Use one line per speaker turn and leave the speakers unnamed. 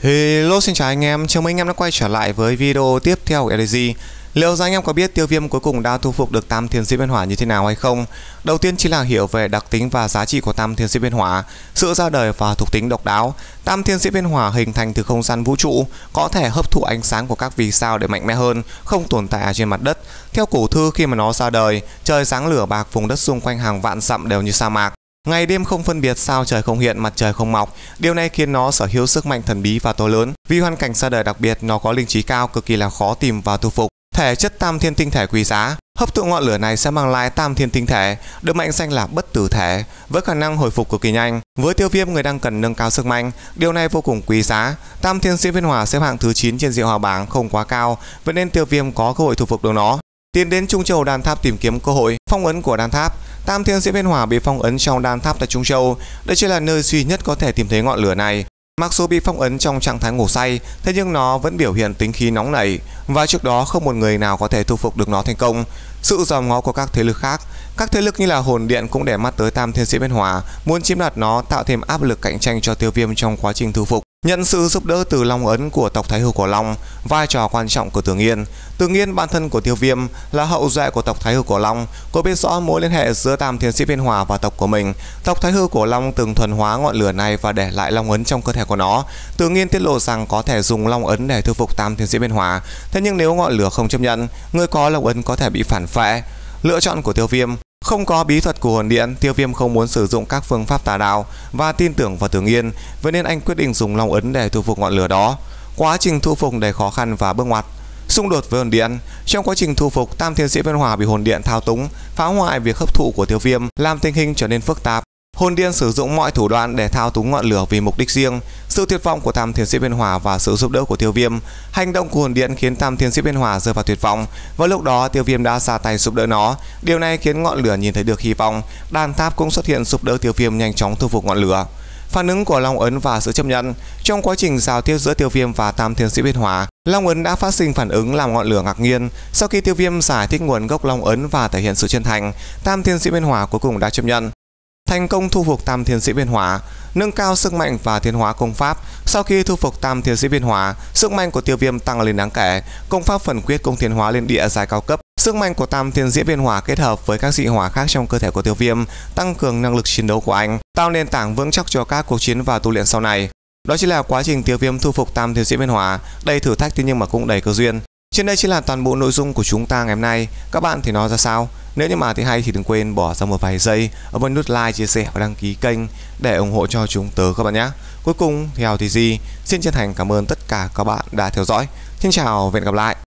Hello, xin chào anh em, chào mừng anh em đã quay trở lại với video tiếp theo của LG. Liệu rằng anh em có biết Tiêu Viêm cuối cùng đã thu phục được Tam Thiên Diễm Viên Hỏa như thế nào hay không? Đầu tiên chính là hiểu về đặc tính và giá trị của Tam Thiên Diễm Viên Hỏa, sự ra đời và thuộc tính độc đáo. Tam Thiên Diễm Viên Hỏa hình thành từ không gian vũ trụ, có thể hấp thụ ánh sáng của các vì sao để mạnh mẽ hơn, không tồn tại ở trên mặt đất. Theo cổ thư, khi mà nó ra đời, trời sáng lửa bạc, vùng đất xung quanh hàng vạn dặm đều như sa mạc. Ngày đêm không phân biệt, sao trời không hiện, mặt trời không mọc. Điều này khiến nó sở hữu sức mạnh thần bí và to lớn. Vì hoàn cảnh ra đời đặc biệt, nó có linh trí cao, cực kỳ là khó tìm và thu phục. Thể chất Tam Thiên Tinh Thể quý giá. Hấp thụ ngọn lửa này sẽ mang lại Tam Thiên Tinh Thể, được mệnh danh là bất tử thể, với khả năng hồi phục cực kỳ nhanh. Với Tiêu Viêm, người đang cần nâng cao sức mạnh, điều này vô cùng quý giá. Tam Thiên Diễm Viên Hỏa xếp hạng thứ 9 trên diệu hỏa bảng, không quá cao, vậy nên Tiêu Viêm có cơ hội thu phục được nó. Tiến đến Trung Châu Đan Tháp tìm kiếm cơ hội. Phong ấn của Đan Tháp. Tam Thiên Diễm Viên Hỏa bị phong ấn trong Đan Tháp tại Trung Châu. Đây chỉ là nơi duy nhất có thể tìm thấy ngọn lửa này. Mặc dù bị phong ấn trong trạng thái ngủ say, thế nhưng nó vẫn biểu hiện tính khí nóng nảy, và trước đó không một người nào có thể thu phục được nó thành công. Sự dòm ngó của các thế lực khác, các thế lực như là Hồn Điện cũng để mắt tới Tam Thiên Diễm Viên Hỏa, muốn chiếm đoạt nó, tạo thêm áp lực cạnh tranh cho Tiêu Viêm trong quá trình thu phục. Nhận sự giúp đỡ từ Long ấn của tộc Thái Hư Cổ Long, vai trò quan trọng của Tưởng Yên. Tưởng Yên, bản thân của Tiêu Viêm, là hậu duệ của tộc Thái Hư Cổ Long, cô biết rõ mối liên hệ giữa Tam Thiên Diễm Viên Hỏa và tộc của mình. Tộc Thái Hư Cổ Long từng thuần hóa ngọn lửa này và để lại Long ấn trong cơ thể của nó. Tưởng Yên tiết lộ rằng có thể dùng Long ấn để thu phục Tam Thiên Diễm Viên Hỏa. Thế nhưng nếu ngọn lửa không chấp nhận, người có Long ấn có thể bị phản phệ. Lựa chọn của Tiêu Viêm. Không có bí thuật của Hồn Điện, Tiêu Viêm không muốn sử dụng các phương pháp tà đạo và tin tưởng vào Tưởng Yên, vậy nên anh quyết định dùng Long ấn để thu phục ngọn lửa đó. Quá trình thu phục đầy khó khăn và bước ngoặt. Xung đột với Hồn Điện. Trong quá trình thu phục, Tam Thiên Diễm Viên Hỏa bị Hồn Điện thao túng, phá hoại việc hấp thụ của Tiêu Viêm, làm tình hình trở nên phức tạp. Hồn Điện sử dụng mọi thủ đoạn để thao túng ngọn lửa vì mục đích riêng. Sự tuyệt vọng của Tam Thiên Diễm Viên Hỏa và sự giúp đỡ của Tiêu Viêm, hành động của Hồn Điện khiến Tam Thiên Diễm Viên Hỏa rơi vào tuyệt vọng. Vào lúc đó, Tiêu Viêm đã ra tay giúp đỡ nó. Điều này khiến ngọn lửa nhìn thấy được hy vọng. Đan Tháp cũng xuất hiện giúp đỡ Tiêu Viêm nhanh chóng thu phục ngọn lửa. Phản ứng của Long ấn và sự chấp nhận. Trong quá trình giao tiếp giữa Tiêu Viêm và Tam Thiên Diễm Viên Hỏa, Long ấn đã phát sinh phản ứng làm ngọn lửa ngạc nhiên. Sau khi Tiêu Viêm giải thích nguồn gốc Long ấn và thể hiện sự chân thành, Tam Thiên Diễm Viên Hỏa cuối cùng đã chấp nhận. Thành công thu phục Tam Thiên Diễm Viên Hỏa, nâng cao sức mạnh và tiến hóa công pháp. Sau khi thu phục Tam Thiên Diễm Viên Hỏa, sức mạnh của Tiêu Viêm tăng lên đáng kể. Công pháp phần quyết cũng tiến hóa lên địa giai cao cấp. Sức mạnh của Tam Thiên Diễm Viên Hỏa kết hợp với các dị hỏa khác trong cơ thể của Tiêu Viêm, tăng cường năng lực chiến đấu của anh, tạo nền tảng vững chắc cho các cuộc chiến và tu luyện sau này. Đó chính là quá trình Tiêu Viêm thu phục Tam Thiên Diễm Viên Hỏa, đầy thử thách thế nhưng mà cũng đầy cơ duyên. Trên đây chính là toàn bộ nội dung của chúng ta ngày hôm nay. Các bạn thì nói ra sao? Nếu như mà thấy hay thì đừng quên bỏ ra một vài giây ở bên nút like, chia sẻ và đăng ký kênh để ủng hộ cho chúng tớ các bạn nhé. Cuối cùng theo thì xin chân thành cảm ơn tất cả các bạn đã theo dõi. Xin chào và hẹn gặp lại.